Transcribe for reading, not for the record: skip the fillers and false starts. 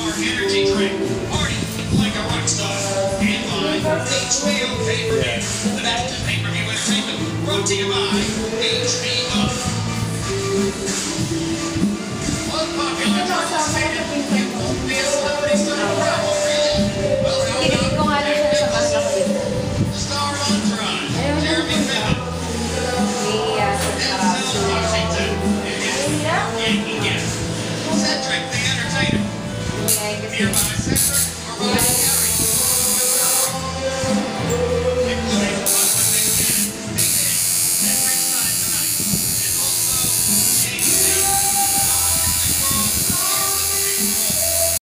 Power Energy Drink. Party like a rock star. And by HBO pay-per-view. The